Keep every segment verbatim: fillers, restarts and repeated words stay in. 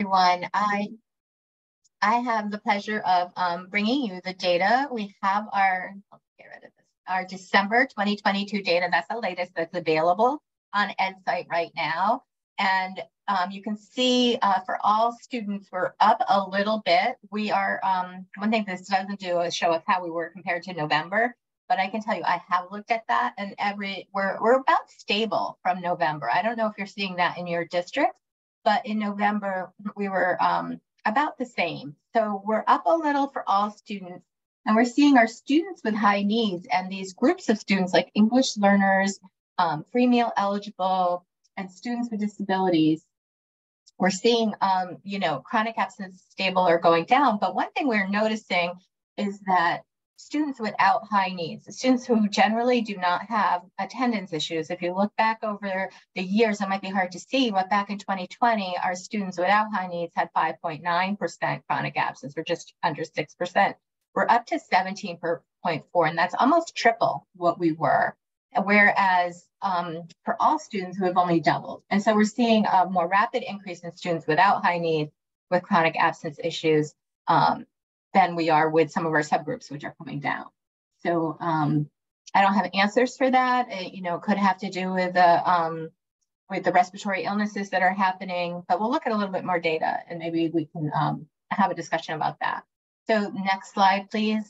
everyone. I I have the pleasure of um, bringing you the data. We have our, let's get rid of this, our December twenty twenty-two data. That's the latest that's available on EdSite right now. And um, you can see uh, for all students, we're up a little bit. We are, um, one thing this doesn't do is show us how we were compared to November, but I can tell you, I have looked at that and every, we're, we're about stable from November. I don't know if you're seeing that in your district, but in November, we were um, about the same. So we're up a little for all students, and we're seeing our students with high needs and these groups of students like English learners, um, free meal eligible, and students with disabilities. We're seeing, um, you know, chronic absence stable or going down. But one thing we're noticing is that students without high needs, the students who generally do not have attendance issues, if you look back over the years, it might be hard to see, but back in twenty twenty, our students without high needs had five point nine percent chronic absence, or just under six percent. We're up to seventeen point four, and that's almost triple what we were. Whereas um, for all students who have only doubled. And so we're seeing a more rapid increase in students without high needs with chronic absence issues um, than we are with some of our subgroups, which are coming down. So um, I don't have answers for that. It, you know, could have to do with the, um, with the respiratory illnesses that are happening, but we'll look at a little bit more data and maybe we can um, have a discussion about that. So next slide, please.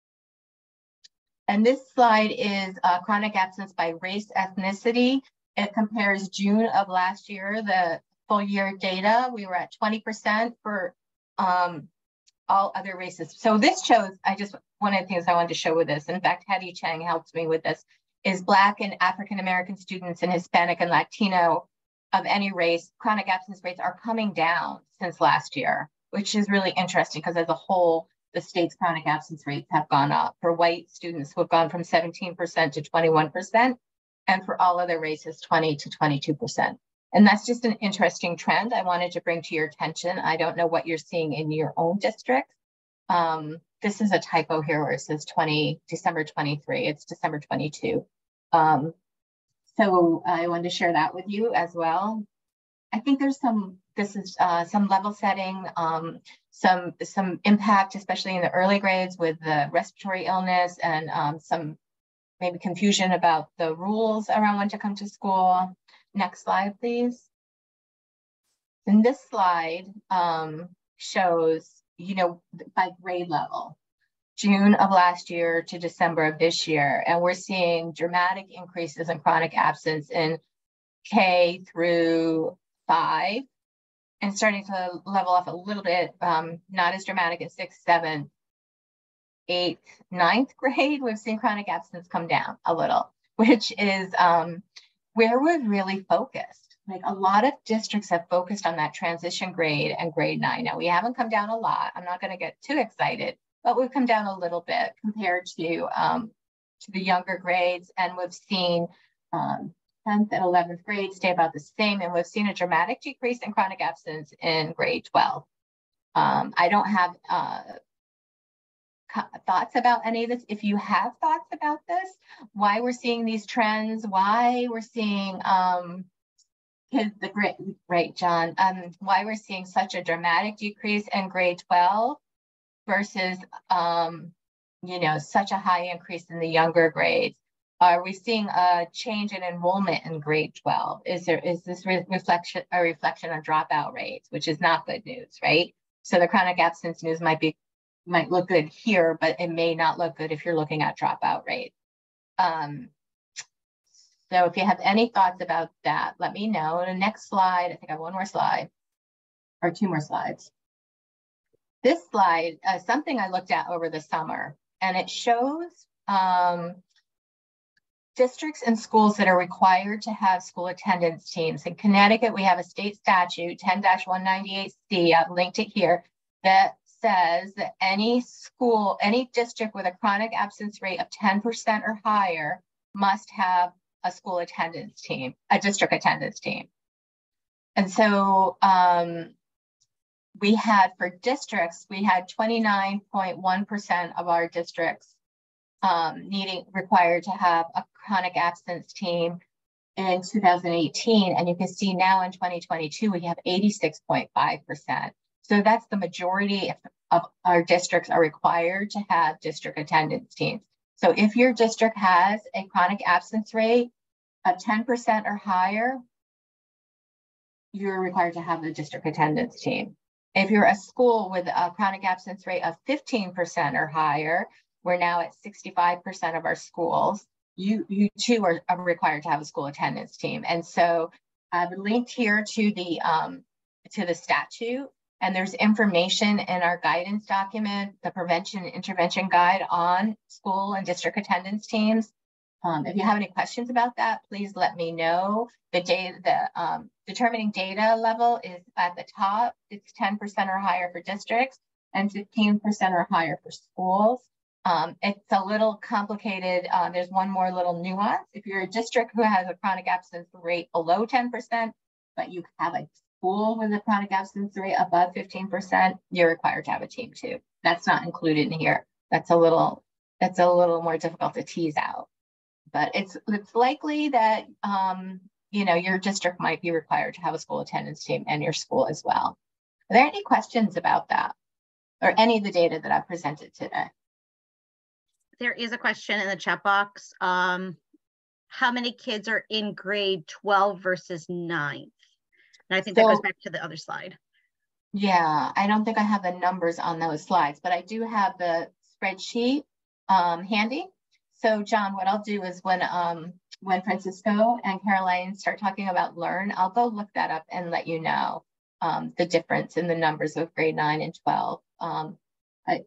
And this slide is uh, chronic absence by race ethnicity. It compares June of last year, the full year data. We were at twenty percent for um, all other races. So this shows, I just, one of the things I wanted to show with this, in fact, Hattie Chang helped me with this, is Black and African-American students and Hispanic and Latino of any race, chronic absence rates are coming down since last year, which is really interesting because as a whole, the state's chronic absence rates have gone up. For white students who have gone from seventeen percent to twenty-one percent, and for all other races, twenty to twenty-two percent. And that's just an interesting trend I wanted to bring to your attention. I don't know what you're seeing in your own district. Um, this is a typo here where it says twenty, December twenty-three, it's December twenty-two. Um, so I wanted to share that with you as well. I think there's some, this is uh, some level setting, um, some, some impact, especially in the early grades with the respiratory illness and um, some maybe confusion about the rules around when to come to school. Next slide, please. And this slide um, shows, you know, by grade level, June of last year to December of this year. And we're seeing dramatic increases in chronic absence in K through five, and starting to level off a little bit, um, not as dramatic in sixth, seventh, eighth, ninth grade. We've seen chronic absence come down a little, which is um, where we're really focused. Like a lot of districts have focused on that transition grade and grade nine. Now we haven't come down a lot. I'm not going to get too excited, but we've come down a little bit compared to um, to the younger grades, and we've seen um, tenth and eleventh grade stay about the same, and we've seen a dramatic decrease in chronic absence in grade twelve. Um, I don't have uh, thoughts about any of this. If you have thoughts about this, why we're seeing these trends, why we're seeing, um, the great, right, John, um, why we're seeing such a dramatic decrease in grade twelve versus, um, you know, such a high increase in the younger grades. Are we seeing a change in enrollment in grade twelve? Is there is this re reflection a reflection on dropout rates, which is not good news, right? So the chronic absence news might be might look good here, but it may not look good if you're looking at dropout rates. Um, so if you have any thoughts about that, let me know. The next slide, I think I have one more slide or two more slides. This slide, uh, something I looked at over the summer, and it shows um, districts and schools that are required to have school attendance teams. In Connecticut, we have a state statute, ten dash one ninety-eight C, I've linked it here, that says that any school, any district with a chronic absence rate of ten percent or higher must have a school attendance team, a district attendance team. And so um, we had for districts, we had twenty-nine point one percent of our districts um, needing, required to have a chronic absence team. in two thousand eighteen, and you can see now in twenty twenty-two, we have eighty-six point five percent. So that's the majority of, of our districts are required to have district attendance teams. So if your district has a chronic absence rate of ten percent or higher, you're required to have the district attendance team. If you're a school with a chronic absence rate of fifteen percent or higher, we're now at sixty-five percent of our schools, you, you too are, are required to have a school attendance team. And so I've linked here to the, um, to the statute, and there's information in our guidance document, the Prevention and Intervention Guide on school and district attendance teams. Um, if you have any questions about that, please let me know. The data, the um, determining data level is at the top. It's ten percent or higher for districts and fifteen percent or higher for schools. Um, it's a little complicated. Uh, there's one more little nuance. If you're a district who has a chronic absence rate below ten percent, but you have a school with a chronic absence rate above fifteen percent, you're required to have a team too. That's not included in here. That's a little, that's a little more difficult to tease out. But it's it's likely that um, you know, your district might be required to have a school attendance team, and your school as well. Are there any questions about that or any of the data that I presented today? There is a question in the chat box. Um, how many kids are in grade twelve versus ninth? And I think so, that goes back to the other slide. Yeah, I don't think I have the numbers on those slides, but I do have the spreadsheet um, handy. So John, what I'll do is when um, when Francisco and Caroline start talking about Learn, I'll go look that up and let you know um, the difference in the numbers of grade nine and twelve um, I,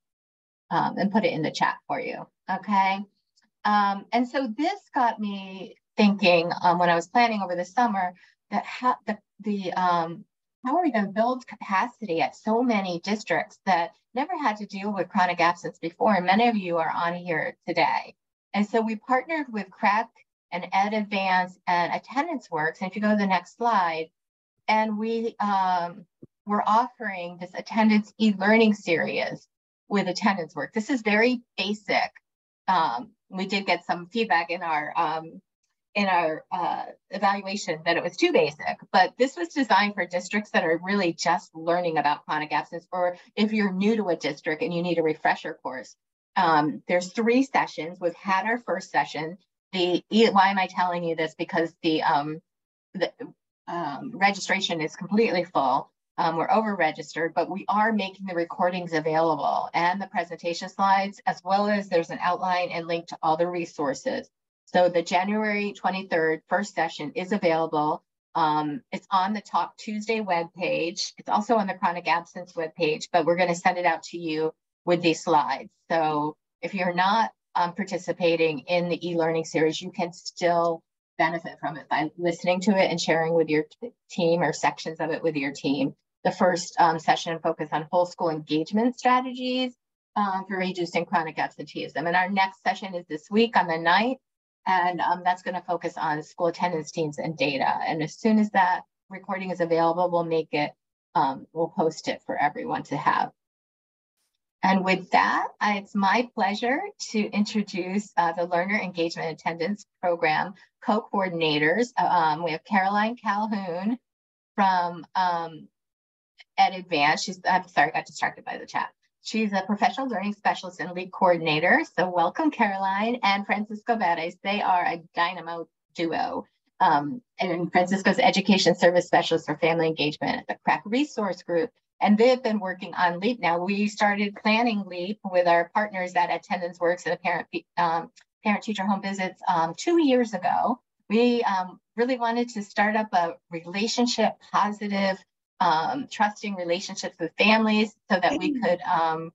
um, and put it in the chat for you, okay? Um, and so this got me thinking um, when I was planning over the summer that how the, the um, how are we going to build capacity at so many districts that never had to deal with chronic absence before, and many of you are on here today. And so we partnered with C R E C and EdAdvance and Attendance Works. And if you go to the next slide, and we um, were offering this attendance e-learning series with Attendance Works. This is very basic. Um, we did get some feedback in our um, in our uh, evaluation that it was too basic, but this was designed for districts that are really just learning about chronic absence, or if you're new to a district and you need a refresher course. Um, there's three sessions. We've had our first session. The why am I telling you this? Because the, um, the um, registration is completely full. Um, we're over registered, but we are making the recordings available and the presentation slides, as well as there's an outline and link to all the resources. So the January twenty-third first session is available. Um, it's on the Talk Tuesday webpage. It's also on the chronic absence webpage, but we're going to send it out to you with these slides. So if you're not um, participating in the e-learning series, you can still benefit from it by listening to it and sharing with your team or sections of it with your team. The first um, session focused on whole school engagement strategies um, for reducing chronic absenteeism. And our next session is this week on the ninth. And um, that's going to focus on school attendance teams and data. And as soon as that recording is available, we'll make it, um, we'll post it for everyone to have. And with that, I, it's my pleasure to introduce uh, the Learner Engagement Attendance Program co-coordinators. Um, we have Caroline Calhoun from um, EdAdvance. She's, I'm sorry, I got distracted by the chat. She's a professional learning specialist and lead coordinator. So welcome, Caroline, and Francisco Baires. They are a dynamo duo. Um, and Francisco's education service specialist for family engagement at the C R E C resource group. And they've been working on LEAP now. We started planning LEAP with our partners at Attendance Works and the parent, um, parent teacher home visits um, two years ago. We um, really wanted to start up a relationship positive Um, trusting relationships with families so that we could um,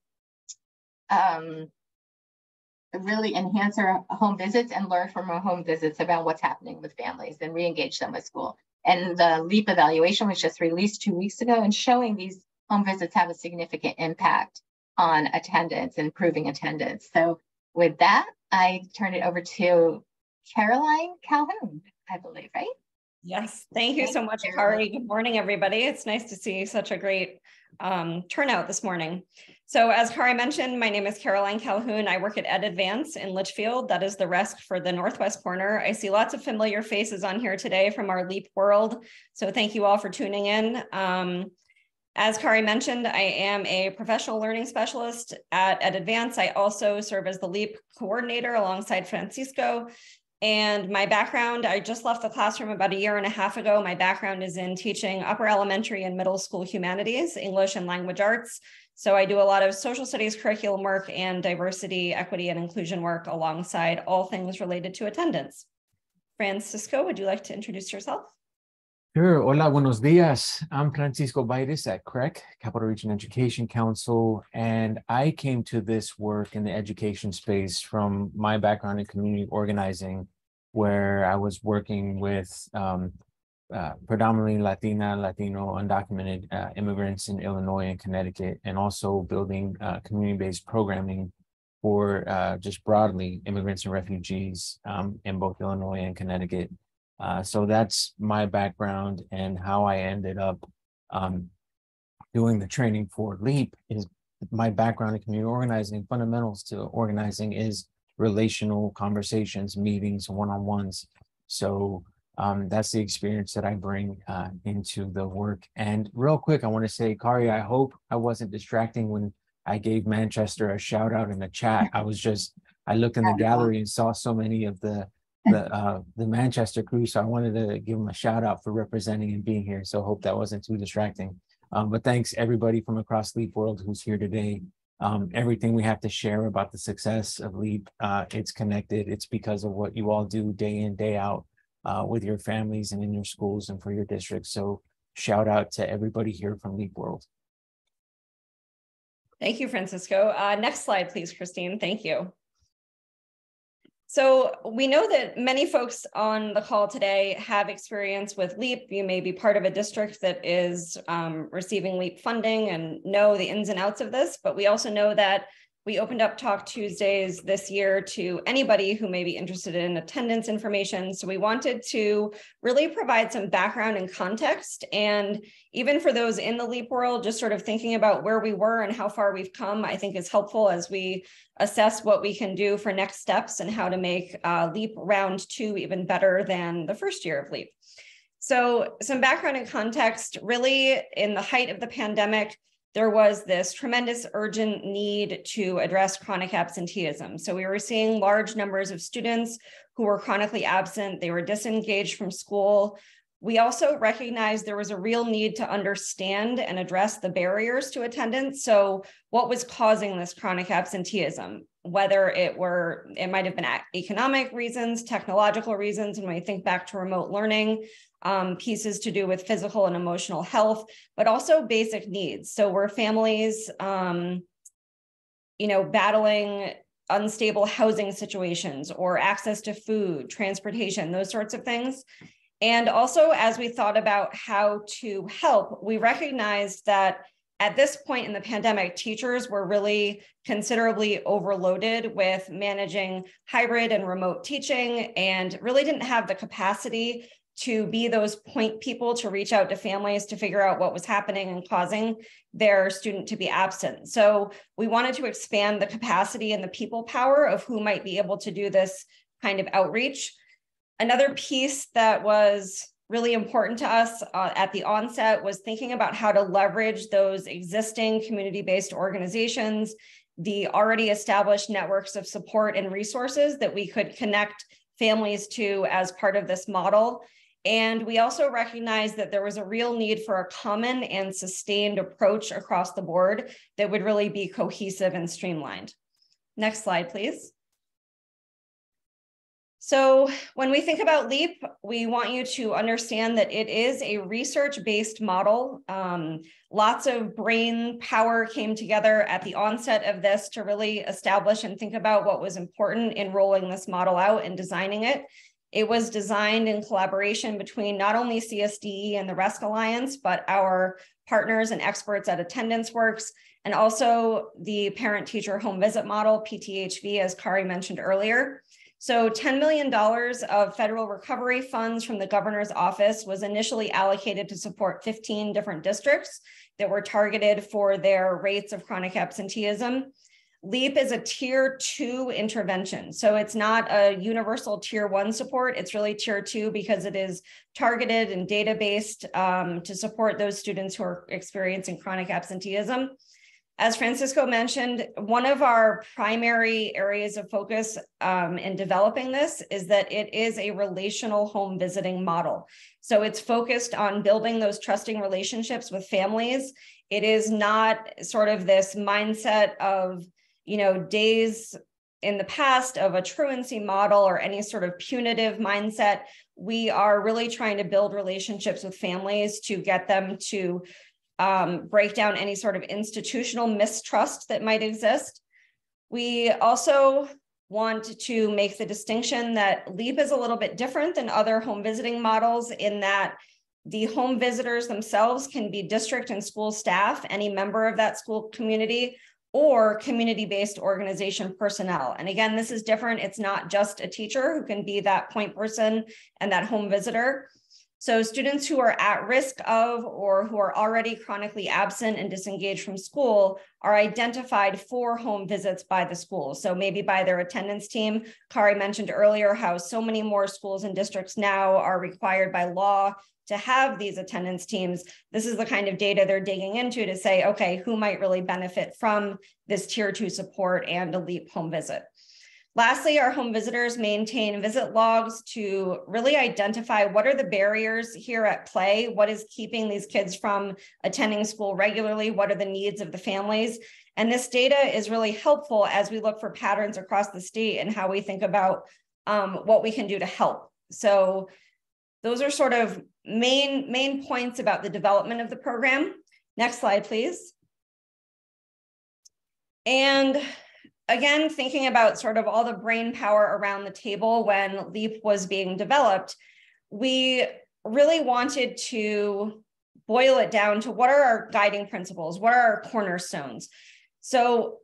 um, really enhance our home visits and learn from our home visits about what's happening with families and re-engage them with school. And the LEAP evaluation was just released two weeks ago and showing these home visits have a significant impact on attendance, improving attendance. So with that, I turn it over to Caroline Calhoun, I believe, right? Yes, thank you Thank so much, you. Kari. Good morning, everybody. It's nice to see such a great um, turnout this morning. So as Kari mentioned, my name is Caroline Calhoun. I work at EdAdvance in Litchfield. That is the R E S C for the Northwest corner. I see lots of familiar faces on here today from our LEAP world. So thank you all for tuning in. Um, As Kari mentioned, I am a professional learning specialist at EdAdvance. I also serve as the LEAP coordinator alongside Francisco. And my background, I just left the classroom about a year and a half ago. My background is in teaching upper elementary and middle school humanities, English and language arts. So I do a lot of social studies curriculum work and diversity, equity, and inclusion work alongside all things related to attendance. Francisco, would you like to introduce yourself? Sure. Hola, buenos días. I'm Francisco Baires at C R E C, Capital Region Education Council, and I came to this work in the education space from my background in community organizing, where I was working with um, uh, predominantly Latina, Latino, undocumented uh, immigrants in Illinois and Connecticut, and also building uh, community-based programming for uh, just broadly immigrants and refugees um, in both Illinois and Connecticut. Uh, so that's my background, and how I ended up um, doing the training for LEAP is my background in community organizing. Fundamentals to organizing is relational conversations, meetings, one-on-ones. So um, that's the experience that I bring uh, into the work. And real quick, I want to say, Kari, I hope I wasn't distracting when I gave Manchester a shout out in the chat. I was just, I looked in the gallery and saw so many of the the uh the Manchester crew, so I wanted to give them a shout out for representing and being here. So hope that wasn't too distracting. Um but thanks everybody from across LEAP world who's here today. Um everything we have to share about the success of LEAP, uh it's connected. It's because of what you all do day in, day out uh with your families and in your schools and for your districts. So shout out to everybody here from LEAP world. Thank you, Francisco. Uh next slide, please, Christine. Thank you. So we know that many folks on the call today have experience with LEAP. You may be part of a district that is um, receiving LEAP funding and know the ins and outs of this, but we also know that we opened up Talk Tuesdays this year to anybody who may be interested in attendance information. So we wanted to really provide some background and context. And even for those in the LEAP world, just sort of thinking about where we were and how far we've come, I think is helpful as we assess what we can do for next steps and how to make uh, LEAP round two even better than the first year of LEAP. So some background and context, really in the height of the pandemic, there was this tremendous urgent need to address chronic absenteeism. So we were seeing large numbers of students who were chronically absent. They were disengaged from school. We also recognized there was a real need to understand and address the barriers to attendance. So what was causing this chronic absenteeism? Whether it were, it might have been economic reasons, technological reasons, and when we think back to remote learning, um, pieces to do with physical and emotional health, but also basic needs. So were families, um, you know, battling unstable housing situations or access to food, transportation, those sorts of things. And also, as we thought about how to help, we recognized that at this point in the pandemic, teachers were really considerably overloaded with managing hybrid and remote teaching and really didn't have the capacity to be those point people to reach out to families to figure out what was happening and causing their student to be absent. So we wanted to expand the capacity and the people power of who might be able to do this kind of outreach. Another piece that was really important to us uh, at the onset was thinking about how to leverage those existing community-based organizations, the already established networks of support and resources that we could connect families to as part of this model. And we also recognized that there was a real need for a common and sustained approach across the board that would really be cohesive and streamlined. Next slide, please. So when we think about LEAP, we want you to understand that it is a research-based model. Um, lots of brain power came together at the onset of this to really establish and think about what was important in rolling this model out and designing it. It was designed in collaboration between not only C S D E and the R E S C Alliance, but our partners and experts at Attendance Works, and also the parent-teacher home visit model, P T H V, as Kari mentioned earlier. So ten million dollars of federal recovery funds from the governor's office was initially allocated to support fifteen different districts that were targeted for their rates of chronic absenteeism. LEAP is a tier two intervention. So it's not a universal tier one support. It's really tier two because it is targeted and data-based um, to support those students who are experiencing chronic absenteeism. As Francisco mentioned, one of our primary areas of focus um, in developing this is that it is a relational home visiting model. So it's focused on building those trusting relationships with families. It is not sort of this mindset of, you know, days in the past of a truancy model or any sort of punitive mindset. We are really trying to build relationships with families to get them to Um, break down any sort of institutional mistrust that might exist. We also want to make the distinction that LEAP is a little bit different than other home visiting models in that the home visitors themselves can be district and school staff, any member of that school community, or community-based organization personnel. And again, this is different. It's not just a teacher who can be that point person and that home visitor. So students who are at risk of or who are already chronically absent and disengaged from school are identified for home visits by the school. So maybe by their attendance team. Kari mentioned earlier how so many more schools and districts now are required by law to have these attendance teams. This is the kind of data they're digging into to say, okay, who might really benefit from this tier two support and a LEAP home visit. Lastly, our home visitors maintain visit logs to really identify what are the barriers here at play, what is keeping these kids from attending school regularly, what are the needs of the families. And this data is really helpful as we look for patterns across the state and how we think about um, what we can do to help. So those are sort of main, main points about the development of the program. Next slide, please. And again, thinking about sort of all the brain power around the table when LEAP was being developed, we really wanted to boil it down to what are our guiding principles? What are our cornerstones? So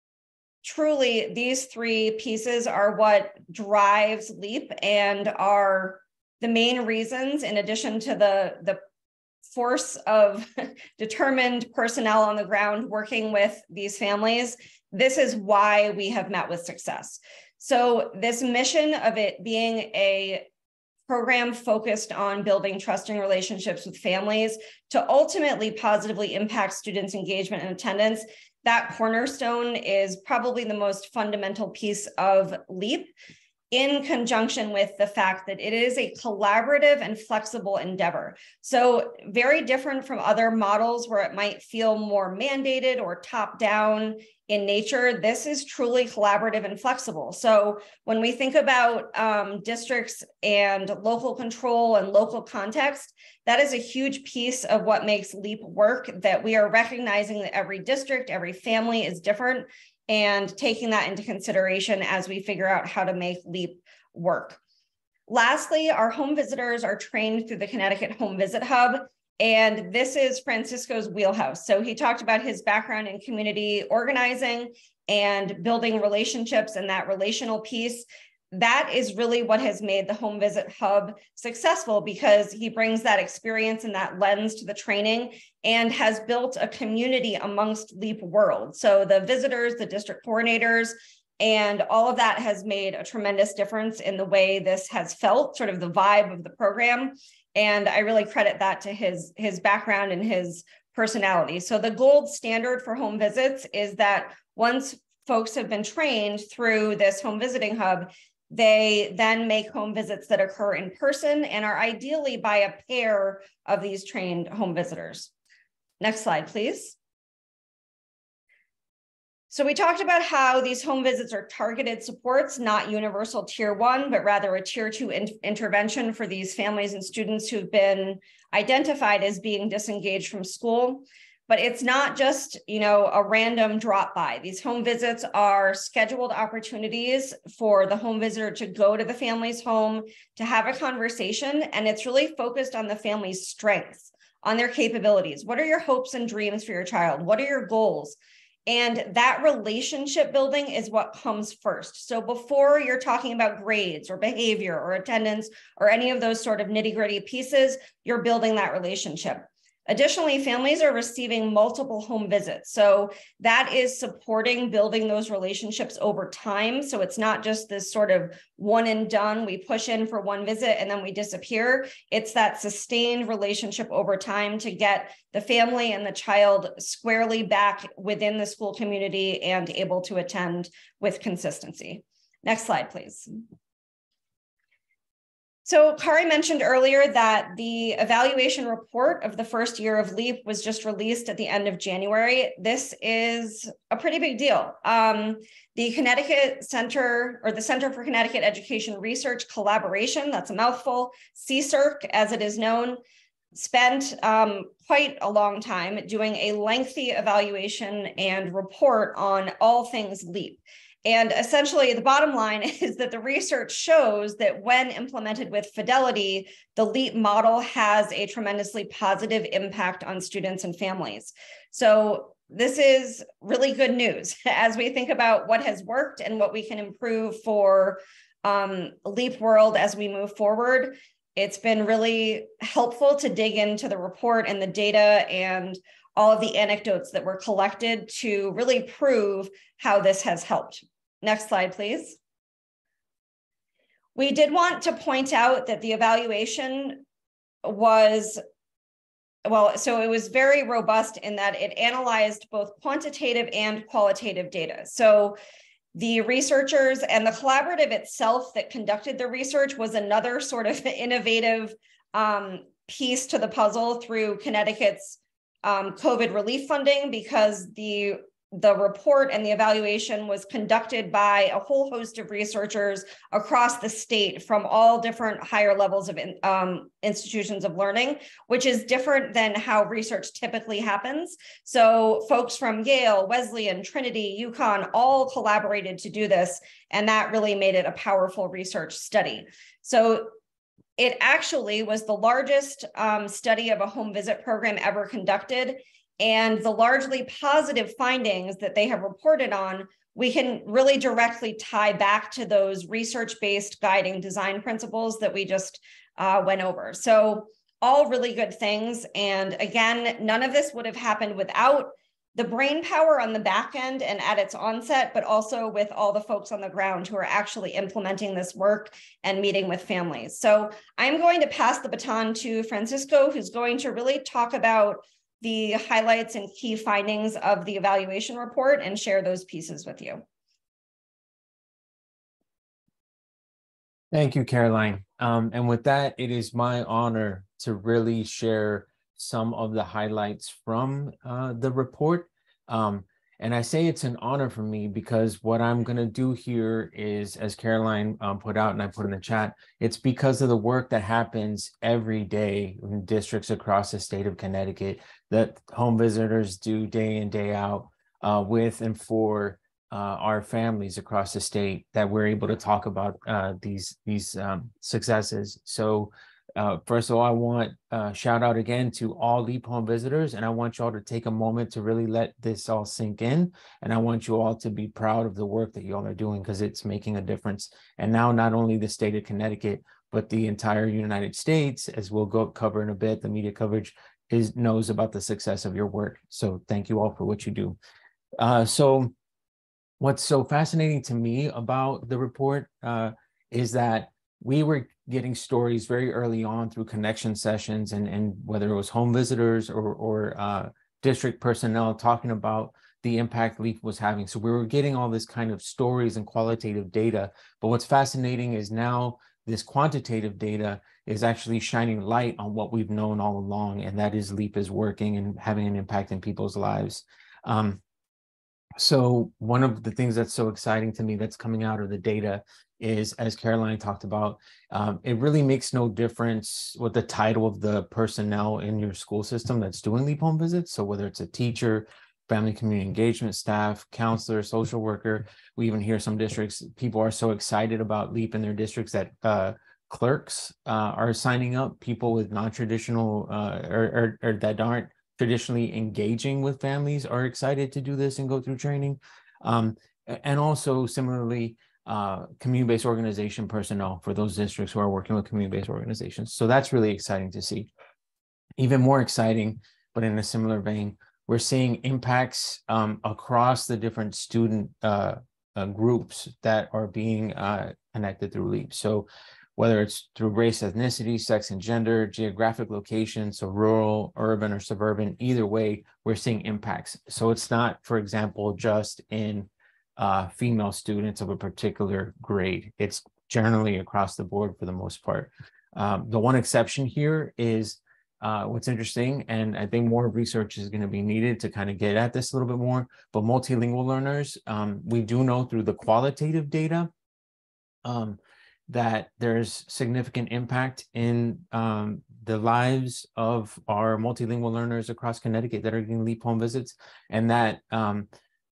truly, these three pieces are what drives LEAP and are the main reasons, in addition to the, the force of determined personnel on the ground working with these families. This is why we have met with success. So this mission of it being a program focused on building trusting relationships with families to ultimately positively impact students' engagement and attendance, that cornerstone is probably the most fundamental piece of LEAP, in conjunction with the fact that it is a collaborative and flexible endeavor. So very different from other models where it might feel more mandated or top-down in nature. This is truly collaborative and flexible. So when we think about um, districts and local control and local context, that is a huge piece of what makes LEAP work, that we are recognizing that every district, every family is different, and taking that into consideration as we figure out how to make LEAP work. Lastly, our home visitors are trained through the Connecticut Home Visit Hub, and this is Francisco's wheelhouse. So he talked about his background in community organizing and building relationships and that relational piece. That is really what has made the Home Visit Hub successful, because he brings that experience and that lens to the training and has built a community amongst LEAP world. So the visitors, the district coordinators, and all of that has made a tremendous difference in the way this has felt, sort of the vibe of the program. And I really credit that to his, his background and his personality. So the gold standard for home visits is that once folks have been trained through this home visiting hub, they then make home visits that occur in person and are ideally by a pair of these trained home visitors. Next slide, please. So we talked about how these home visits are targeted supports, not universal tier one, but rather a tier two in intervention for these families and students who've been identified as being disengaged from school. But it's not just, you know, a random drop by. These home visits are scheduled opportunities for the home visitor to go to the family's home, to have a conversation, and it's really focused on the family's strengths, on their capabilities. What are your hopes and dreams for your child? What are your goals? And that relationship building is what comes first. So before you're talking about grades or behavior or attendance or any of those sort of nitty-gritty pieces, you're building that relationship. Additionally, families are receiving multiple home visits. So that is supporting building those relationships over time. So it's not just this sort of one and done, we push in for one visit and then we disappear. It's that sustained relationship over time to get the family and the child squarely back within the school community and able to attend with consistency. Next slide, please. So Kari mentioned earlier that the evaluation report of the first year of LEAP was just released at the end of January. This is a pretty big deal. Um, the Connecticut Center, or the Center for Connecticut Education Research Collaboration, that's a mouthful, C C E R C as it is known, spent um, quite a long time doing a lengthy evaluation and report on all things LEAP. And essentially, the bottom line is that the research shows that when implemented with fidelity, the LEAP model has a tremendously positive impact on students and families. So this is really good news as we think about what has worked and what we can improve for um, LEAP world as we move forward. It's been really helpful to dig into the report and the data and all of the anecdotes that were collected to really prove how this has helped. Next slide, please. We did want to point out that the evaluation was, well, so it was very robust in that it analyzed both quantitative and qualitative data. So the researchers and the collaborative itself that conducted the research was another sort of innovative um, piece to the puzzle through Connecticut's um, COVID relief funding, because the The report and the evaluation was conducted by a whole host of researchers across the state from all different higher levels of um, institutions of learning, which is different than how research typically happens. So folks from Yale, Wesleyan, Trinity, UConn all collaborated to do this, and that really made it a powerful research study. So it actually was the largest um, study of a home visit program ever conducted. And the largely positive findings that they have reported on, we can really directly tie back to those research-based guiding design principles that we just uh, went over. So all really good things. And again, none of this would have happened without the brain power on the back end and at its onset, but also with all the folks on the ground who are actually implementing this work and meeting with families. So I'm going to pass the baton to Francisco, who's going to really talk about the highlights and key findings of the evaluation report and share those pieces with you. Thank you, Caroline. Um, and with that, it is my honor to really share some of the highlights from uh, the report. Um, and I say it's an honor for me because what I'm going to do here is, as Caroline um, put out and I put in the chat, it's because of the work that happens every day in districts across the state of Connecticut that home visitors do day in, day out uh, with and for uh, our families across the state, that we're able to talk about uh, these, these um, successes. So Uh, first of all, I want uh, shout out again to all LEAP home visitors, and I want you all to take a moment to really let this all sink in. And I want you all to be proud of the work that you all are doing, because it's making a difference. And now not only the state of Connecticut, but the entire United States, as we'll go cover in a bit, the media coverage is knows about the success of your work. So thank you all for what you do. Uh, so what's so fascinating to me about the report uh, is that we were getting stories very early on through connection sessions, and, and whether it was home visitors or, or uh, district personnel talking about the impact LEAP was having. So we were getting all this kind of stories and qualitative data. But what's fascinating is now this quantitative data is actually shining light on what we've known all along, and that is LEAP is working and having an impact in people's lives. Um, So one of the things that's so exciting to me that's coming out of the data is, as Caroline talked about, um, it really makes no difference what the title of the personnel in your school system that's doing LEAP home visits. So whether it's a teacher, family community engagement staff, counselor, social worker, we even hear some districts, people are so excited about LEAP in their districts that uh, clerks uh, are signing up, people with non-traditional uh, or, or, or that aren't traditionally engaging with families are excited to do this and go through training. Um, and also similarly, uh, community-based organization personnel for those districts who are working with community-based organizations. So that's really exciting to see. Even more exciting, but in a similar vein, we're seeing impacts um, across the different student uh, uh, groups that are being uh, connected through LEAP. So whether it's through race, ethnicity, sex and gender, geographic location, so rural, urban, or suburban, either way, we're seeing impacts. So it's not, for example, just in uh, female students of a particular grade. It's generally across the board for the most part. Um, the one exception here is uh, what's interesting, and I think more research is going to be needed to kind of get at this a little bit more, but multilingual learners, um, we do know through the qualitative data um, that there's significant impact in um, the lives of our multilingual learners across Connecticut that are getting LEAP home visits, and that um,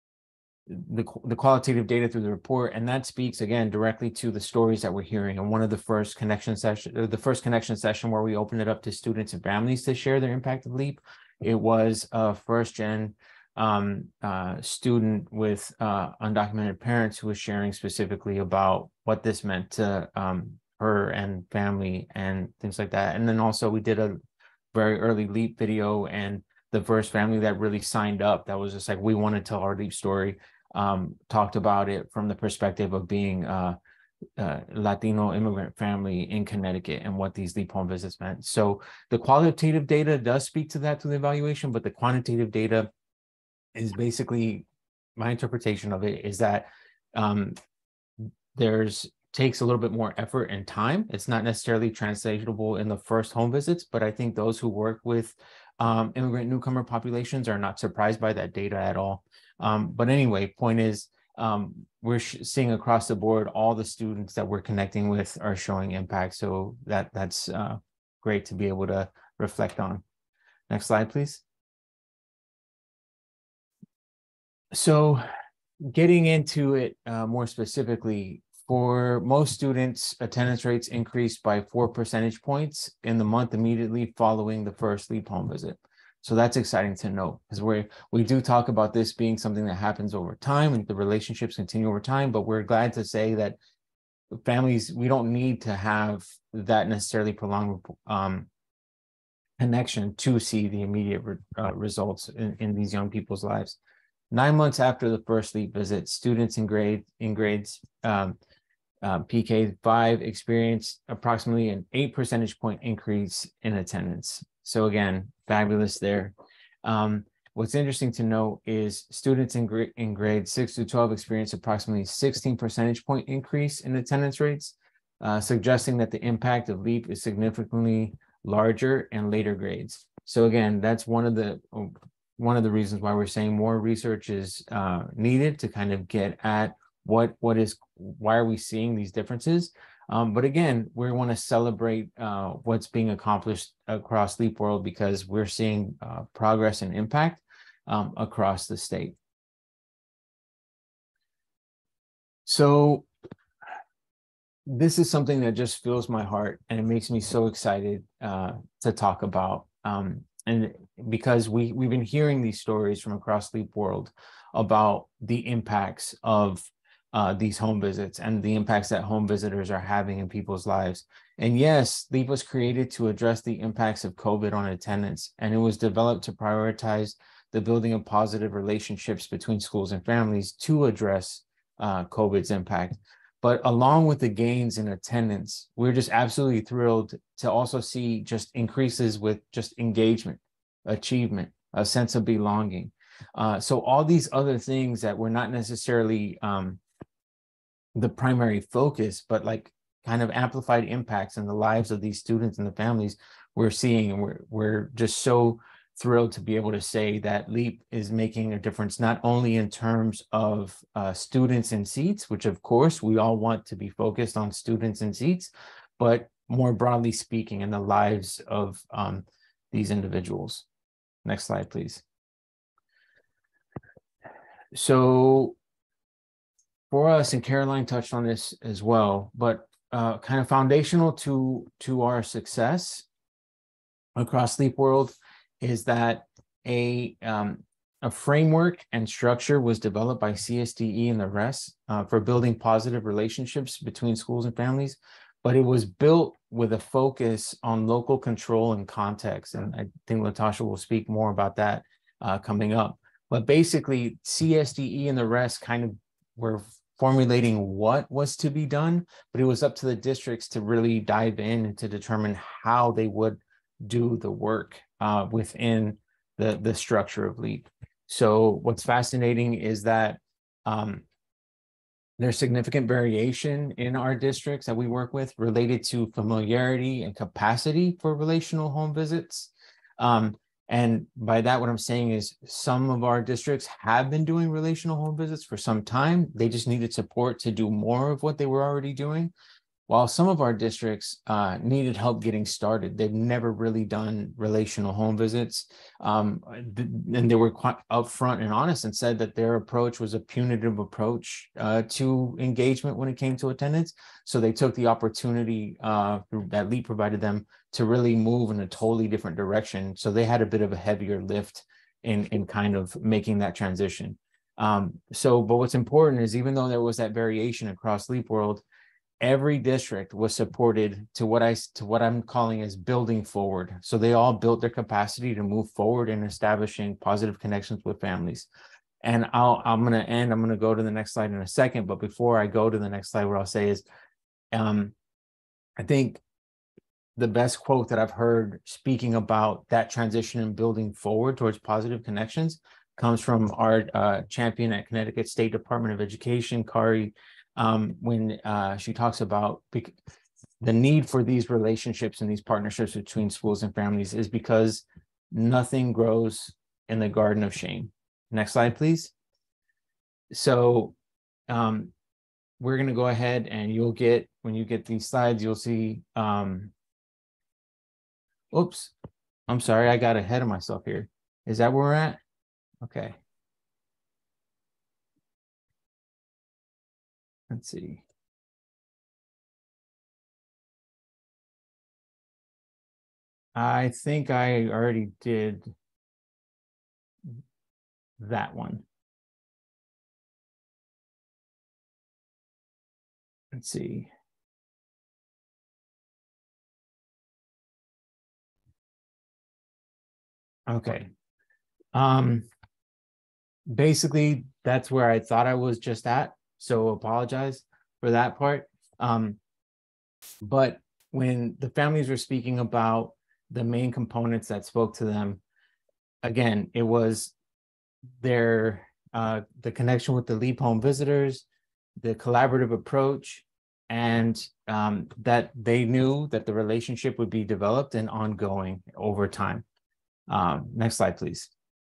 the, the qualitative data through the report, and that speaks again directly to the stories that we're hearing. And one of the first connection session, the first connection session where we opened it up to students and families to share their impact of LEAP, it was a first gen um, uh, student with uh, undocumented parents who was sharing specifically about what this meant to um, her and family and things like that. And then also we did a very early LEAP video, and the first family that really signed up, that was just like, we want to tell our LEAP story, um, talked about it from the perspective of being uh, uh, Latino immigrant family in Connecticut and what these LEAP home visits meant. So the qualitative data does speak to that through the evaluation, but the quantitative data is basically, my interpretation of it is that um, there's takes a little bit more effort and time. It's not necessarily translatable in the first home visits, but I think those who work with um, immigrant newcomer populations are not surprised by that data at all. Um, but anyway, point is, um, we're seeing across the board, all the students that we're connecting with are showing impact. So that that's uh, great to be able to reflect on. Next slide, please. So getting into it uh, more specifically, for most students, attendance rates increased by four percentage points in the month immediately following the first LEAP home visit. So that's exciting to know, because we we do talk about this being something that happens over time and the relationships continue over time, but we're glad to say that families, we don't need to have that necessarily prolonged um, connection to see the immediate re uh, results in, in these young people's lives. Nine months after the first LEAP visit, students in grade in grades um, uh, P K five experienced approximately an eight percentage point increase in attendance. So again, fabulous there. Um, what's interesting to note is students in, gra in grades six to twelve experienced approximately sixteen percentage point increase in attendance rates, uh, suggesting that the impact of LEAP is significantly larger in later grades. So again, that's one of the one of the reasons why we're saying more research is uh, needed to kind of get at what what is why are we seeing these differences. Um, but again, we want to celebrate uh, what's being accomplished across LEAP World, because we're seeing uh, progress and impact um, across the state. So this is something that just fills my heart, and it makes me so excited uh, to talk about. Um, and because we, we've been hearing these stories from across LEAP World about the impacts of uh, these home visits and the impacts that home visitors are having in people's lives. And yes, LEAP was created to address the impacts of COVID on attendance, and it was developed to prioritize the building of positive relationships between schools and families to address uh, COVID's impact. But along with the gains in attendance, we're just absolutely thrilled to also see just increases with just engagement, achievement, a sense of belonging. Uh, so all these other things that were not necessarily um, the primary focus, but like kind of amplified impacts in the lives of these students and the families we're seeing. And we're, we're just so thrilled to be able to say that LEAP is making a difference, not only in terms of uh, students in seats, which of course we all want to be focused on students in seats, but more broadly speaking in the lives of um, these individuals. Next slide, please. So for us, and Caroline touched on this as well, but uh, kind of foundational to, to our success across LEAP World is that a um, a framework and structure was developed by C S D E and the rest uh, for building positive relationships between schools and families, but it was built with a focus on local control and context. And I think LaTasha will speak more about that uh, coming up. But basically, C S D E and the rest kind of were formulating what was to be done, but it was up to the districts to really dive in and to determine how they would do the work uh, within the, the structure of LEAP. So what's fascinating is that um, there's significant variation in our districts that we work with related to familiarity and capacity for relational home visits. Um, and by that, what I'm saying is some of our districts have been doing relational home visits for some time. They just needed support to do more of what they were already doing. While some of our districts uh, needed help getting started. They've never really done relational home visits. Um, and they were quite upfront and honest and said that their approach was a punitive approach uh, to engagement when it came to attendance. So they took the opportunity uh, that LEAP provided them to really move in a totally different direction. So they had a bit of a heavier lift in, in kind of making that transition. Um, so, but what's important is even though there was that variation across LEAP world, every district was supported to what I to what I'm calling as building forward. So they all built their capacity to move forward in establishing positive connections with families. And I'll I'm going to end. I'm going to go to the next slide in a second. But before I go to the next slide, what I'll say is, um, I think the best quote that I've heard speaking about that transition and building forward towards positive connections comes from our uh, champion at Connecticut State Department of Education, Kari. Um, when uh, she talks about the need for these relationships and these partnerships between schools and families is because nothing grows in the garden of shame. Next slide, please. So um, we're going to go ahead and you'll get, when you get these slides, you'll see, um, oops, I'm sorry, I got ahead of myself here. Is that where we're at? Okay. Let's see. I think I already did that one. Let's see. Okay. Um, basically, that's where I thought I was just at. So apologize for that part. Um, but when the families were speaking about the main components that spoke to them, again, it was their uh, the connection with the LEAP home visitors, the collaborative approach, and um, that they knew that the relationship would be developed and ongoing over time. Um, next slide, please.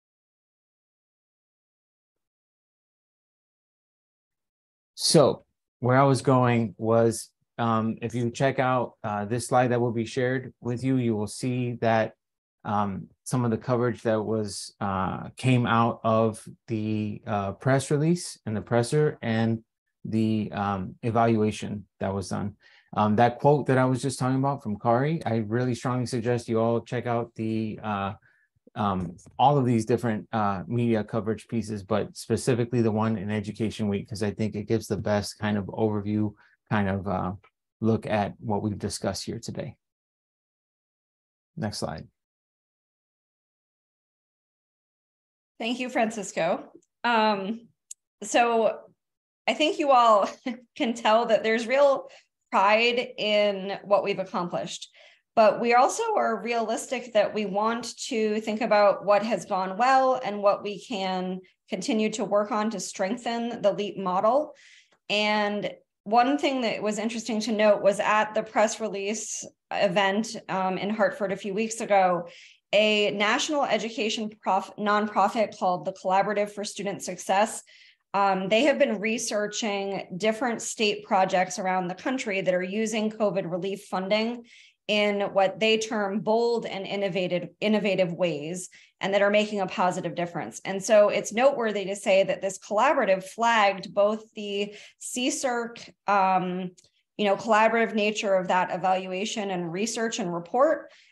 So where I was going was, um, if you check out uh, this slide that will be shared with you, you will see that um, some of the coverage that was uh, came out of the uh, press release and the presser and the um, evaluation that was done. Um, that quote that I was just talking about from Kari, I really strongly suggest you all check out the uh, Um, all of these different uh, media coverage pieces, but specifically the one in Education Week, because I think it gives the best kind of overview, kind of uh, look at what we've discussed here today. Next slide. Thank you, Francisco. Um, so I think you all can tell that there's real pride in what we've accomplished. But we also are realistic that we want to think about what has gone well and what we can continue to work on to strengthen the LEAP model. And one thing that was interesting to note was at the press release event um, in Hartford a few weeks ago, a national education prof nonprofit called the Collaborative for Student Success. Um, they have been researching different state projects around the country that are using COVID relief funding in what they term bold and innovative, innovative ways, and that are making a positive difference. And so it's noteworthy to say that this collaborative flagged both the C C E R C, um, you know, collaborative nature of that evaluation and research and report,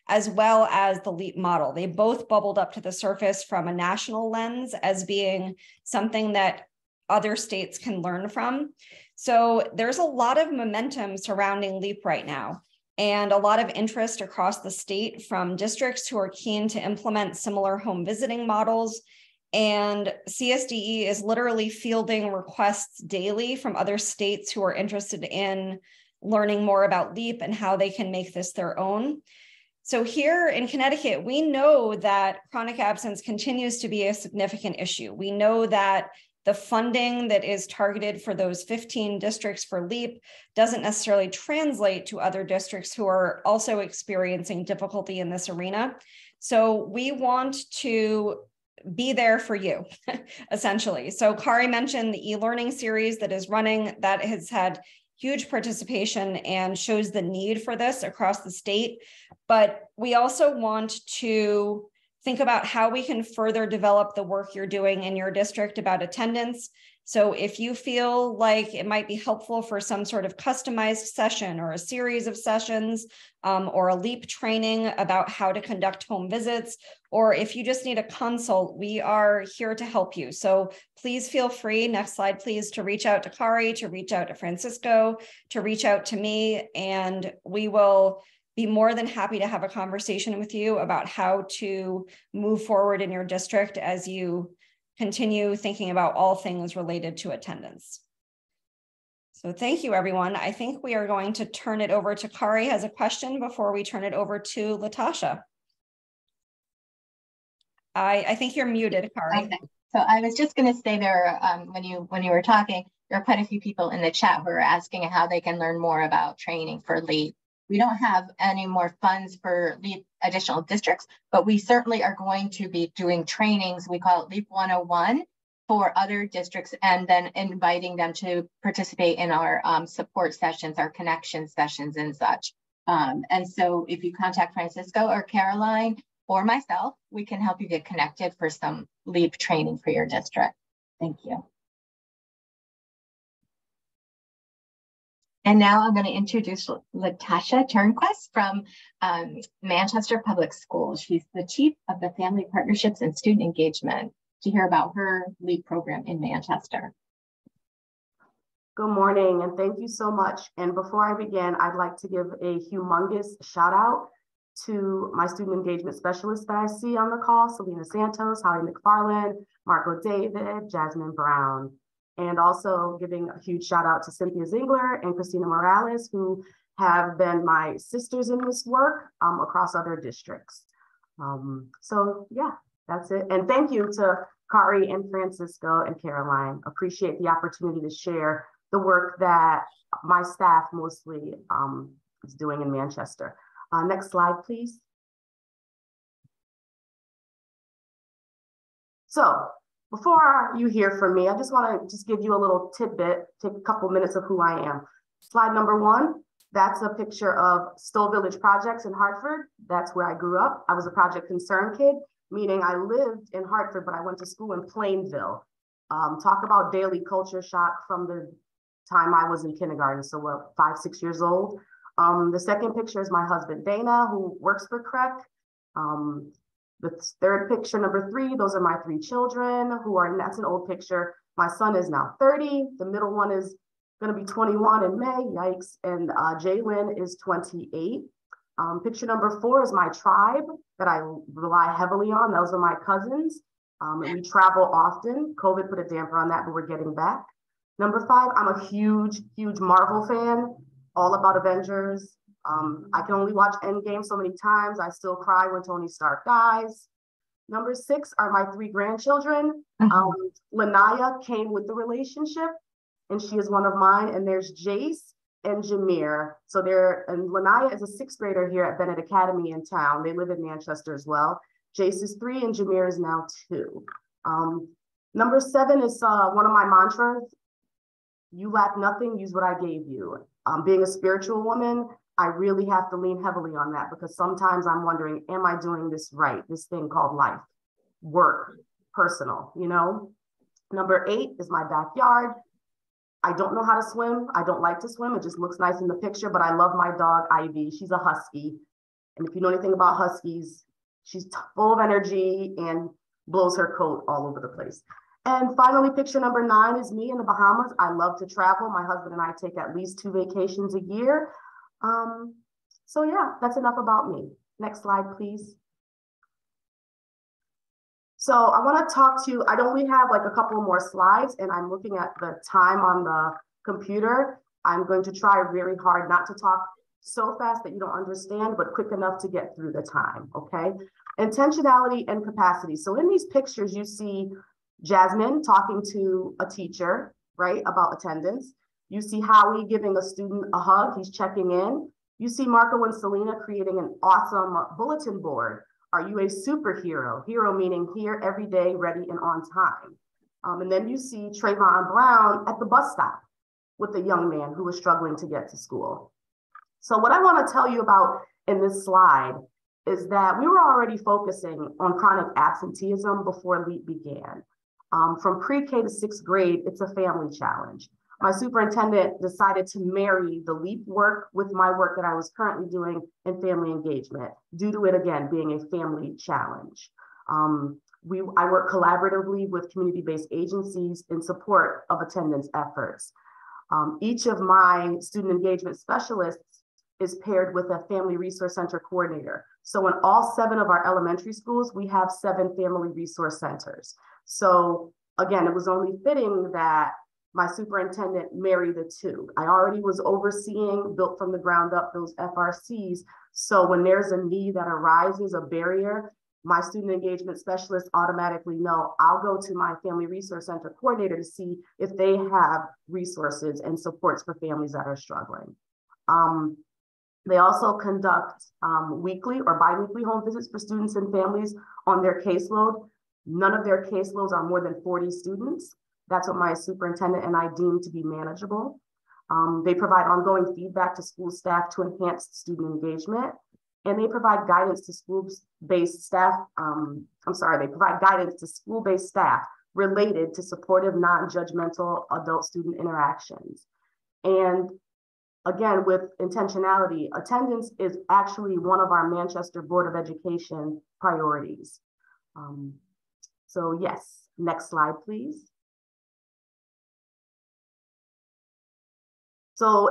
as well as the LEAP model. They both bubbled up to the surface from a national lens as being something that other states can learn from. So there's a lot of momentum surrounding LEAP right now, and a lot of interest across the state from districts who are keen to implement similar home visiting models. And C S D E is literally fielding requests daily from other states who are interested in learning more about LEAP and how they can make this their own. So here in Connecticut, we know that chronic absence continues to be a significant issue. We know that the funding that is targeted for those fifteen districts for LEAP doesn't necessarily translate to other districts who are also experiencing difficulty in this arena. So we want to be there for you, essentially. So Kari mentioned the e-learning series that is running, that has had huge participation and shows the need for this across the state. But we also want to think about how we can further develop the work you're doing in your district about attendance. So if you feel like it might be helpful for some sort of customized session or a series of sessions um, or a LEAP training about how to conduct home visits, or if you just need a consult, we are here to help you. So please feel free, next slide please, to reach out to Kari, to reach out to Francisco, to reach out to me, and we will be more than happy to have a conversation with you about how to move forward in your district as you continue thinking about all things related to attendance. So thank you, everyone. I think we are going to turn it over to Kari has a question before we turn it over to LaTasha. I, I think you're muted, Kari. Okay. So I was just going to say there, um, when you when you were talking, there are quite a few people in the chat who are asking how they can learn more about training for LEAP. We don't have any more funds for LEAP additional districts, but we certainly are going to be doing trainings. We call it LEAP one oh one for other districts, and then inviting them to participate in our um, support sessions, our connection sessions and such. Um, and so if you contact Francisco or Caroline or myself, we can help you get connected for some LEAP training for your district. Thank you. And now I'm going to introduce LaTasha Turnquest from um, Manchester Public Schools. She's the Chief of the Family Partnerships and Student Engagement, to hear about her LEAP program in Manchester. Good morning, and thank you so much. And before I begin, I'd like to give a humongous shout out to my student engagement specialists that I see on the call: Selena Santos, Holly McFarland, Marco David, Jasmine Brown. And also giving a huge shout out to Cynthia Ziegler and Christina Morales, who have been my sisters in this work um, across other districts. Um, so yeah, that's it. And thank you to Kari and Francisco and Caroline. Appreciate the opportunity to share the work that my staff mostly um, is doing in Manchester. Uh, next slide, please. So, before you hear from me, I just want to just give you a little tidbit, take a couple minutes of who I am. Slide number one, that's a picture of Stowe Village Projects in Hartford. That's where I grew up. I was a Project Concern kid, meaning I lived in Hartford, but I went to school in Plainville. Um, talk about daily culture shock from the time I was in kindergarten, so what, five, six years old. Um, the second picture is my husband, Dana, who works for C R E C. Um, The third picture, number three, those are my three children who are, that's an old picture. My son is now thirty. The middle one is going to be twenty-one in May, yikes. And uh, Jalen is twenty-eight. Um, picture number four is my tribe that I rely heavily on. Those are my cousins. Um, and we travel often. COVID put a damper on that, but we're getting back. Number five, I'm a huge, huge Marvel fan, all about Avengers. Um, I can only watch Endgame so many times. I still cry when Tony Stark dies. Number six are my three grandchildren. Mm-hmm. um, Lanaya came with the relationship, and she is one of mine. And there's Jace and Jameer. So they're, and Lanaya is a sixth grader here at Bennett Academy in town. They live in Manchester as well. Jace is three and Jameer is now two. Um, number seven is uh, one of my mantras. You lack nothing, use what I gave you. Um, being a spiritual woman, I really have to lean heavily on that, because sometimes I'm wondering, am I doing this right? This thing called life, work, personal, you know? Number eight is my backyard. I don't know how to swim. I don't like to swim. It just looks nice in the picture, but I love my dog, Ivy. She's a husky. And if you know anything about Huskies, she's full of energy and blows her coat all over the place. And finally, picture number nine is me in the Bahamas. I love to travel. My husband and I take at least two vacations a year. Um, so yeah, that's enough about me. Next slide, please. So I want to talk to you. I only have like a couple more slides, and I'm looking at the time on the computer. I'm going to try really hard not to talk so fast that you don't understand, but quick enough to get through the time, okay? Intentionality and capacity. So in these pictures, you see Jasmine talking to a teacher, right, about attendance. You see Howie giving a student a hug. He's checking in. You see Marco and Selena creating an awesome bulletin board. Are you a superhero? Hero meaning here every day, ready and on time. Um, and then you see Trayvon Brown at the bus stop with a young man who was struggling to get to school. So what I want to tell you about in this slide is that we were already focusing on chronic absenteeism before LEAP began. Um, from pre-K to sixth grade, it's a family challenge. My superintendent decided to marry the LEAP work with my work that I was currently doing in family engagement, due to it, again, being a family challenge. Um, we, I work collaboratively with community-based agencies in support of attendance efforts. Um, each of my student engagement specialists is paired with a family resource center coordinator. So in all seven of our elementary schools, we have seven family resource centers. So again, it was only fitting that my superintendent marry the two. I already was overseeing, built from the ground up, those F R Cs. So when there's a need that arises, a barrier, my student engagement specialists automatically know I'll go to my family resource center coordinator to see if they have resources and supports for families that are struggling. Um, They also conduct um, weekly or biweekly home visits for students and families on their caseload. None of their caseloads are more than forty students. That's what my superintendent and I deem to be manageable. Um, they provide ongoing feedback to school staff to enhance student engagement. And they provide guidance to school-based staff. Um, I'm sorry, they provide guidance to school-based staff related to supportive, non-judgmental adult-student interactions. And again, with intentionality, attendance is actually one of our Manchester Board of Education priorities. Um, so yes, next slide, please. So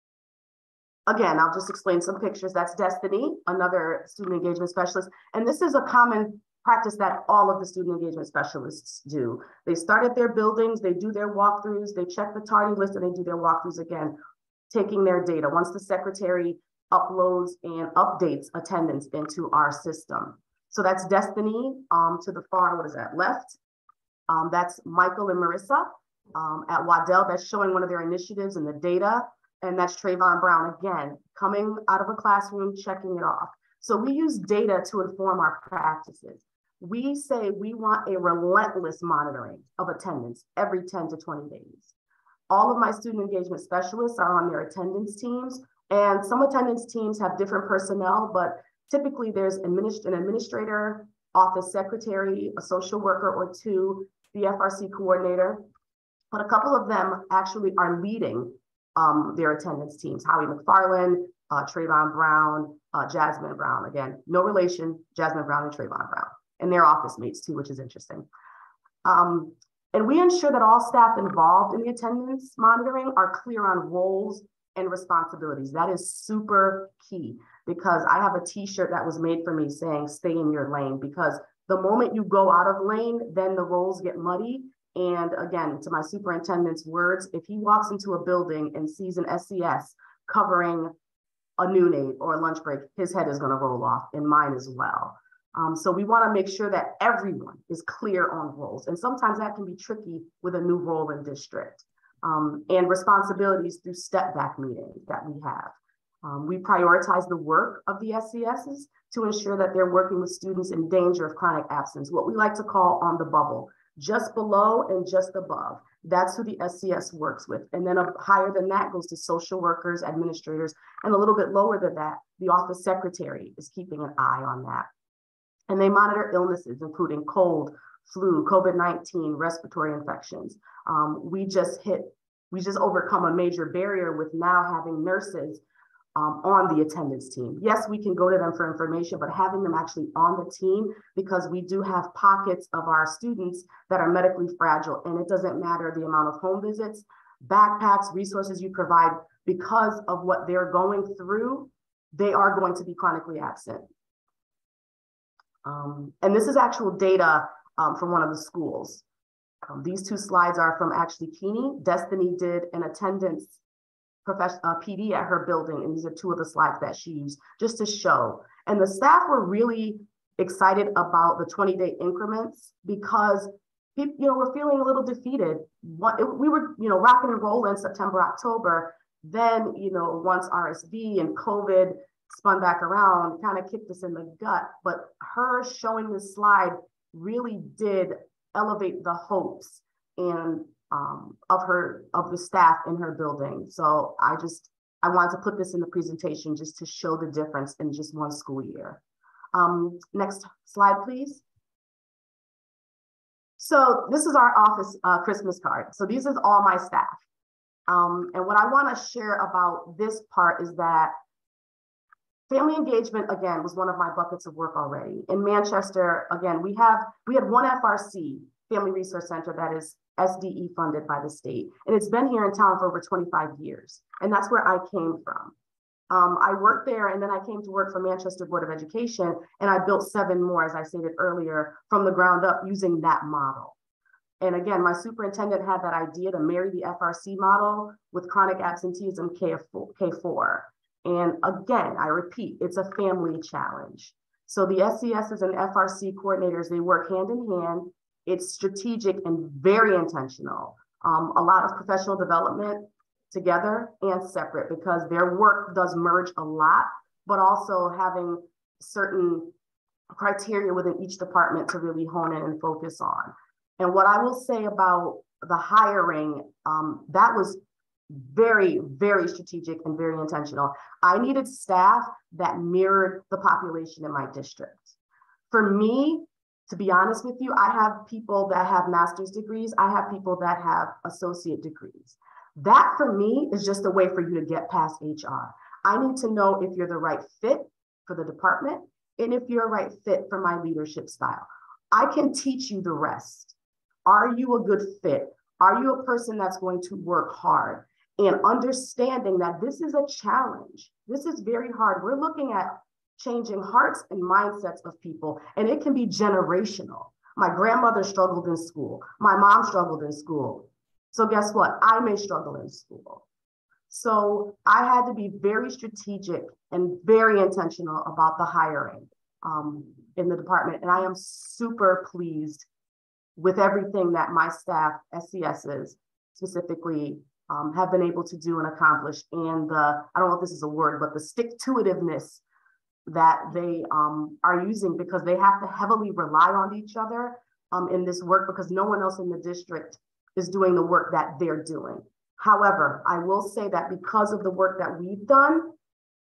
again, I'll just explain some pictures. That's Destiny, another student engagement specialist. And this is a common practice that all of the student engagement specialists do. They start at their buildings, they do their walkthroughs, they check the tardy list, and they do their walkthroughs again, taking their data once the secretary uploads and updates attendance into our system. So that's Destiny um, to the far, what is that, left? Um, that's Michael and Marissa um, at Waddell. That's showing one of their initiatives and the data. And that's Trayvon Brown, again, coming out of a classroom, checking it off. So we use data to inform our practices. We say we want a relentless monitoring of attendance every ten to twenty days. All of my student engagement specialists are on their attendance teams, and some attendance teams have different personnel, but typically there's administ- an administrator, office secretary, a social worker or two, the F R C coordinator, but a couple of them actually are leading um, their attendance teams. Howie McFarland, uh, Trayvon Brown, uh, Jasmine Brown, again, no relation, Jasmine Brown and Trayvon Brown, and their office mates too, which is interesting. Um, And we ensure that all staff involved in the attendance monitoring are clear on roles and responsibilities. That is super key, because I have a t-shirt that was made for me saying, stay in your lane, because the moment you go out of lane, then the roles get muddy. And again, to my superintendent's words, if he walks into a building and sees an S C S covering a noon aid or a lunch break, his head is gonna roll off, and mine as well. Um, so we want to make sure that everyone is clear on roles. And sometimes that can be tricky with a new role in district um, and responsibilities through step back meetings that we have. Um, we prioritize the work of the S C Ss to ensure that they're working with students in danger of chronic absence, what we like to call on the bubble, just below and just above. That's who the S C S works with. And then up higher than that goes to social workers, administrators, and a little bit lower than that, the office secretary is keeping an eye on that. And they monitor illnesses, including cold, flu, COVID nineteen, respiratory infections. Um, we just hit, we just overcome a major barrier with now having nurses um, on the attendance team. Yes, we can go to them for information, but having them actually on the team, because we do have pockets of our students that are medically fragile, and it doesn't matter the amount of home visits, backpacks, resources you provide, because of what they're going through, they are going to be chronically absent. Um, and this is actual data um, from one of the schools. Um, these two slides are from actually Keeney. Destiny did an attendance profession, uh, P D at her building, and these are two of the slides that she used just to show. And the staff were really excited about the twenty day increments, because people, you know, we're feeling a little defeated. What, it, we were, you know, rock and roll in September, October. Then, you know, once R S V and COVID spun back around, kind of kicked us in the gut. But her showing this slide really did elevate the hopes and um, of her, of the staff in her building. So I just, I wanted to put this in the presentation just to show the difference in just one school year. Um, next slide, please. So this is our office uh, Christmas card. So these is all my staff. Um, and what I want to share about this part is that family engagement, again, was one of my buckets of work already. In Manchester, again, we have, we had one F R C, Family Resource Center, that is S D E funded by the state. And it's been here in town for over twenty-five years. And that's where I came from. Um, I worked there, and then I came to work for Manchester Board of Education, and I built seven more, as I stated earlier, from the ground up using that model. And again, my superintendent had that idea to marry the F R C model with chronic absenteeism K four. And again, I repeat, it's a family challenge. So the S C Ss and F R C coordinators, they work hand in hand. It's strategic and very intentional. Um, a lot of professional development together and separate, because their work does merge a lot, but also having certain criteria within each department to really hone in and focus on. And what I will say about the hiring, um, that was very, very strategic and very intentional. I needed staff that mirrored the population in my district. For me, to be honest with you, I have people that have master's degrees. I have people that have associate degrees. That for me is just a way for you to get past H R. I need to know if you're the right fit for the department and if you're a right fit for my leadership style. I can teach you the rest. Are you a good fit? Are you a person that's going to work hard? And understanding that this is a challenge. This is very hard. We're looking at changing hearts and mindsets of people, and it can be generational. My grandmother struggled in school. My mom struggled in school. So guess what? I may struggle in school. So I had to be very strategic and very intentional about the hiring um, in the department. And I am super pleased with everything that my staff, S C Ss specifically, um, have been able to do and accomplish. And the, I don't know if this is a word, but the stick-to-itiveness that they um, are using, because they have to heavily rely on each other um, in this work, because no one else in the district is doing the work that they're doing. However, I will say that because of the work that we've done,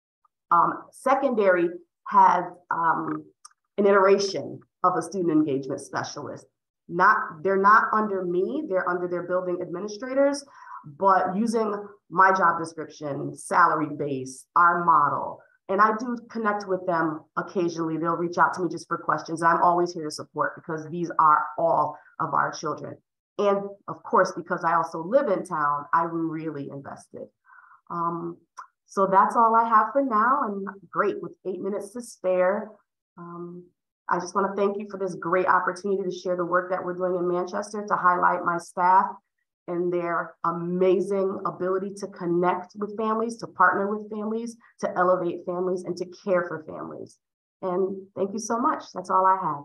um, secondary has um, an iteration of a student engagement specialist. Not, they're not under me, they're under their building administrators, but using my job description, salary base, our model. And I do connect with them occasionally. They'll reach out to me just for questions. I'm always here to support, because these are all of our children. And of course, because I also live in town, I'm really invested. Um, so that's all I have for now. And great, with eight minutes to spare. Um, I just want to thank you for this great opportunity to share the work that we're doing in Manchester, to highlight my staff and their amazing ability to connect with families, to partner with families, to elevate families, and to care for families. And thank you so much. That's all I have.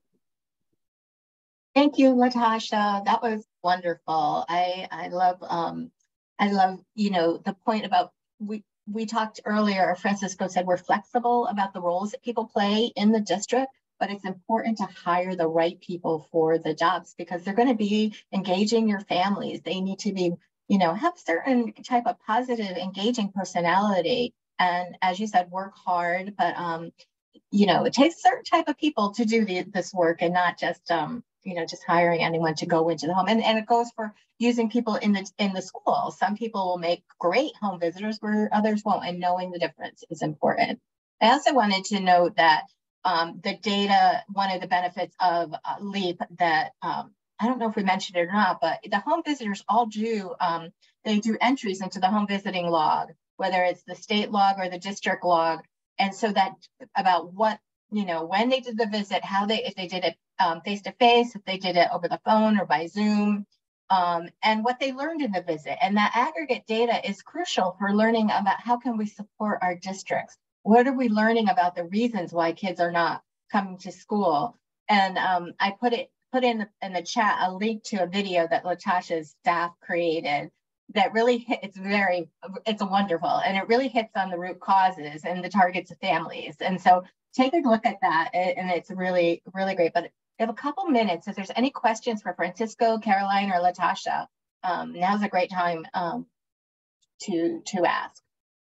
Thank you, LaTasha. That was wonderful. I I love um I love you know the point about we we talked earlier. Francisco said we're flexible about the roles that people play in the district, but it's important to hire the right people for the jobs, because they're going to be engaging your families. They need to be you know have certain type of positive, engaging personality, and as you said, work hard. But um you know it takes certain type of people to do the, this work, and not just um. you know, just hiring anyone to go into the home. And, and it goes for using people in the in the school. Some people will make great home visitors where others won't, and knowing the difference is important. I also wanted to note that um, the data, one of the benefits of uh, LEAP that um, I don't know if we mentioned it or not, but the home visitors all do, um, they do entries into the home visiting log, whether it's the state log or the district log. And so that about what, you know, when they did the visit, how they, if they did it um, face-to-face, if they did it over the phone or by Zoom, um, and what they learned in the visit. And that aggregate data is crucial for learning about how can we support our districts? What are we learning about the reasons why kids are not coming to school? And um, I put it put in the, in the chat a link to a video that LaTasha's staff created that really hit, it's very, it's a wonderful, and it really hits on the root causes and the targets of families. And so take a look at that, and it's really, really great. But we have a couple minutes. If there's any questions for Francisco, Caroline, or LaTasha, um, now's a great time um, to, to ask.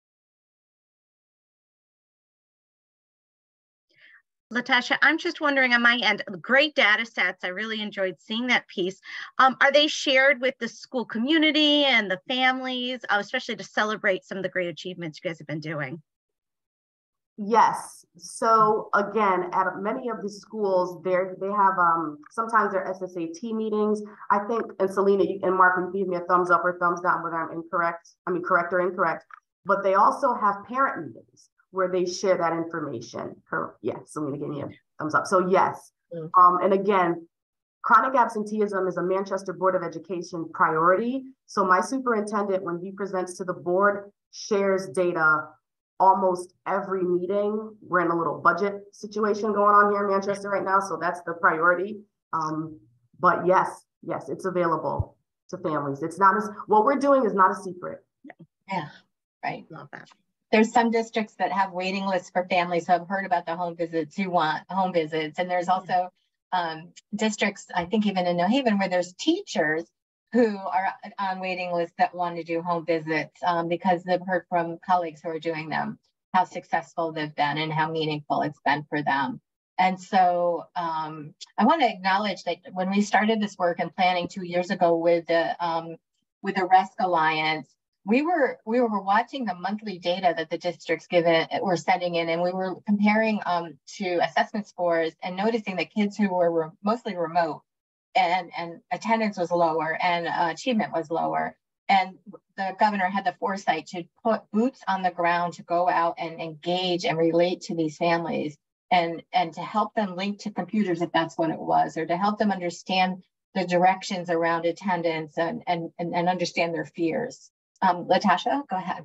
LaTasha, I'm just wondering on my end, great data sets. I really enjoyed seeing that piece. Um, are they shared with the school community and the families, uh, especially to celebrate some of the great achievements you guys have been doing? Yes. So again, at many of the schools, there they have um, sometimes their S S A T meetings. I think, and Selena you, and Mark, you give me a thumbs up or thumbs down whether I'm incorrect. I mean, correct or incorrect. But they also have parent meetings where they share that information. Her, yeah, Selena gave me a thumbs up. So yes, mm. um, and again, chronic absenteeism is a Manchester Board of Education priority. So my superintendent, when he presents to the board, shares data almost every meeting. We're in a little budget situation going on here in Manchester right now, so that's the priority. Um, but yes, yes, it's available to families. It's not as, what we're doing is not a secret. Yeah, right. Love that. There's some districts that have waiting lists for families who have heard about the home visits, who want home visits. And there's also um, districts, I think even in New Haven, where there's teachers who are on waiting lists that want to do home visits um, because they've heard from colleagues who are doing them, how successful they've been and how meaningful it's been for them. And so um, I want to acknowledge that when we started this work and planning two years ago with the um, with the R E S C Alliance, we were we were watching the monthly data that the districts given were sending in, and we were comparing um, to assessment scores and noticing that kids who were re mostly remote and and attendance was lower and uh, achievement was lower. And the governor had the foresight to put boots on the ground to go out and engage and relate to these families and and to help them link to computers if that's what it was, or to help them understand the directions around attendance and and and, and understand their fears. Um, LaTasha, go ahead.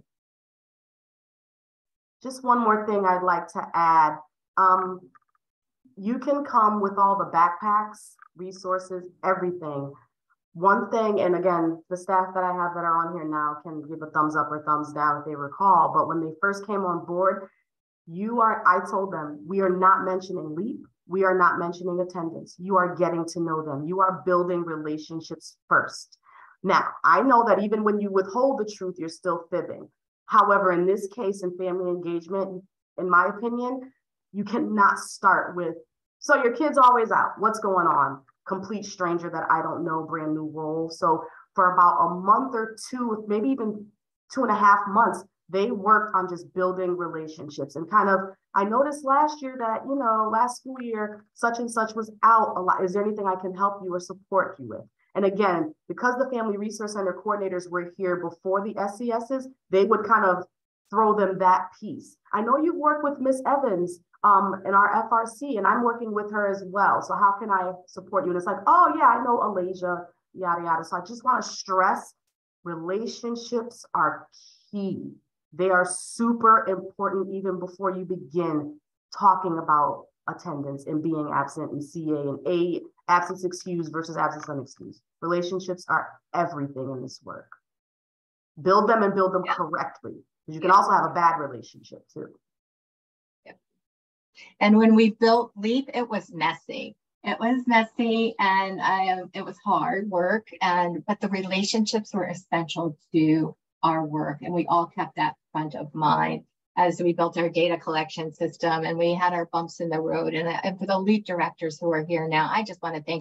Just one more thing I'd like to add. Um, you can come with all the backpacks, resources, everything. One thing, and again, the staff that I have that are on here now can give a thumbs up or thumbs down if they recall, but when they first came on board, you are, I told them, we are not mentioning LEAP. We are not mentioning attendance. You are getting to know them. You are building relationships first. Now, I know that even when you withhold the truth, you're still fibbing. However, in this case, in family engagement, in my opinion, you cannot start with, so your kid's always out. What's going on? Complete stranger that I don't know, brand new role. So for about a month or two, maybe even two and a half months, they worked on just building relationships and kind of, I noticed last year that, you know, last school year, such and such was out a lot. Is there anything I can help you or support you with? And again, because the Family Resource Center coordinators were here before the S C Ss, they would kind of throw them that piece. I know you've worked with Miss Evans um, in our F R C, and I'm working with her as well. So how can I support you? And it's like, oh yeah, I know Alasia, yada, yada. So I just want to stress, relationships are key. They are super important even before you begin talking about attendance and being absent and C A and A, absence excused versus absence unexcused. Relationships are everything in this work. Build them and build them yeah. correctly. Because you can also have a bad relationship too. Yeah. And when we built LEAP, it was messy. It was messy and I, it was hard work, and but the relationships were essential to our work, and we all kept that front of mind as we built our data collection system, and we had our bumps in the road. And, and for the LEAP directors who are here now, I just want to thank you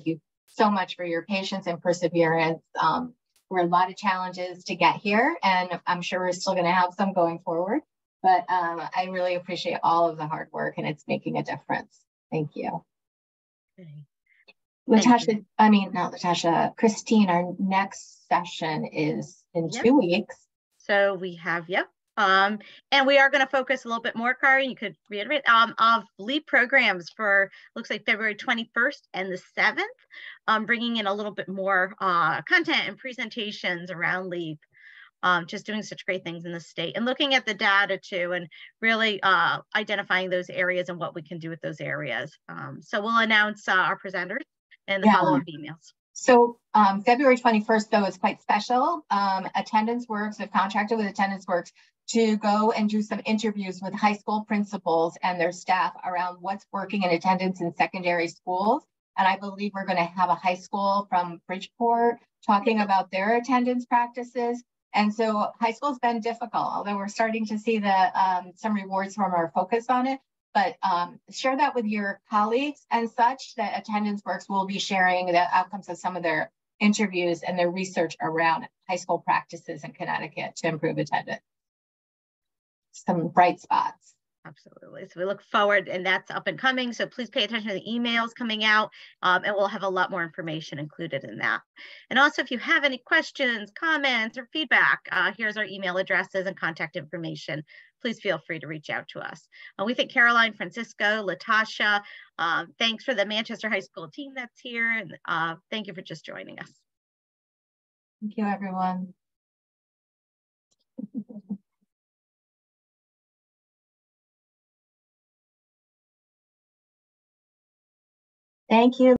so much for your patience and perseverance. Um, there were a lot of challenges to get here, and I'm sure we're still going to have some going forward. But um, I really appreciate all of the hard work, and it's making a difference. Thank you. Okay. LaTasha, I mean, not LaTasha, Christine, our next session is in Yep. two weeks. So we have, yep. Um, and we are going to focus a little bit more, Kari, you could reiterate, um, of LEAP programs for, looks like February twenty-first and the seventh, um, bringing in a little bit more uh, content and presentations around LEAP. Um, just doing such great things in the state and looking at the data too, and really uh, identifying those areas and what we can do with those areas. Um, so we'll announce uh, our presenters and the yeah. follow-up emails. So um, February twenty-first, though, is quite special. Um, Attendance Works, we've contracted with Attendance Works to go and do some interviews with high school principals and their staff around what's working in attendance in secondary schools. And I believe we're going to have a high school from Bridgeport talking about their attendance practices. And so high school's been difficult, although we're starting to see the um, some rewards from our focus on it. But um, share that with your colleagues and such, that Attendance Works will be sharing the outcomes of some of their interviews and their research around high school practices in Connecticut to improve attendance. Some bright spots. Absolutely. So we look forward, and that's up and coming. So please pay attention to the emails coming out, um, and we'll have a lot more information included in that. And also, if you have any questions, comments, or feedback, uh, here's our email addresses and contact information. Please feel free to reach out to us. Uh, we thank Caroline, Francisco, LaTasha. Um, thanks for the Manchester High School team that's here, and uh, thank you for just joining us. Thank you, everyone. Thank you.